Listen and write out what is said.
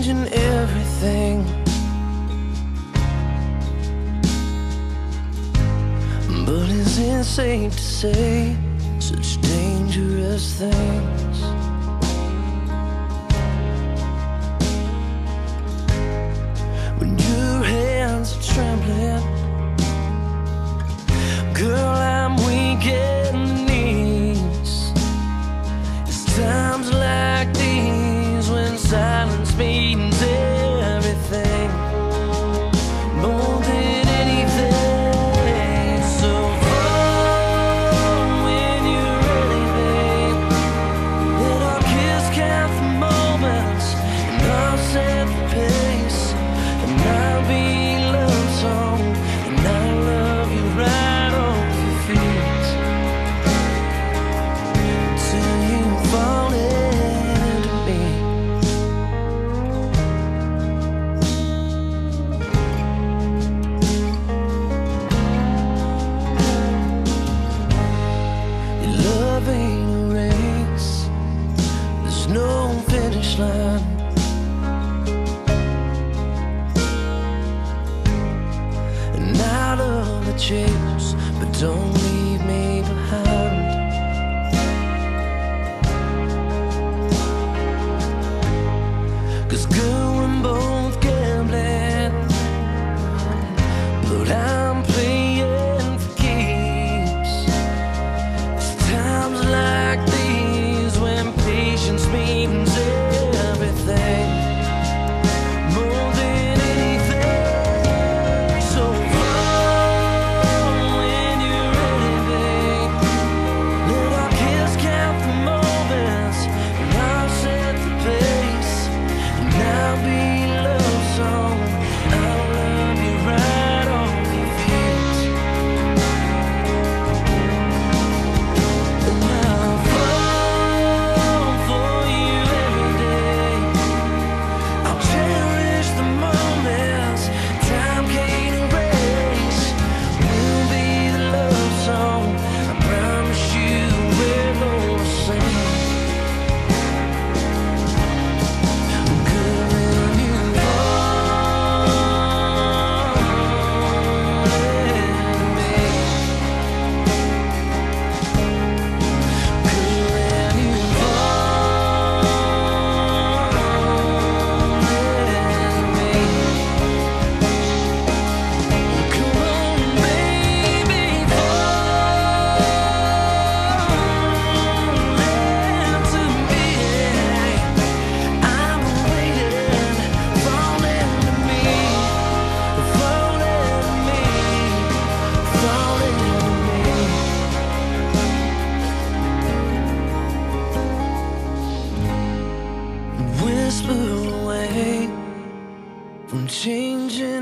changing everything. But is it safe to say such dangerous things? When your hands are trembling, girl, I'm weak at the knees. It's times like these when silence means everything, more than anything. So fall when you're ready, babe. Let our kiss count the moments, and I'll set the pace, and I'll be love song, and I'll love you right off your feet till you fall into me. Your love ain't a race, there's no finish line. And I love the chase, but don't leave me behind. 'Cause girl, we're both gambling, but I'm playing for keeps. It's times like these when patience means everything, more than anything. So fall when you're ready, babe. Let our kiss count the moments, and I'll set the pace, and I'll be love song. I'll love you right off your feet, and I'll fall for you every day. I'll cherish the moments time can't erase. We'll be the love song, I promise you we're gonna sing. Girl, when you fall into me, girl, when you fall into me, come on, baby, fall into me. I'm waiting, fall into me, fall into me, fall into me. Whisper away from changing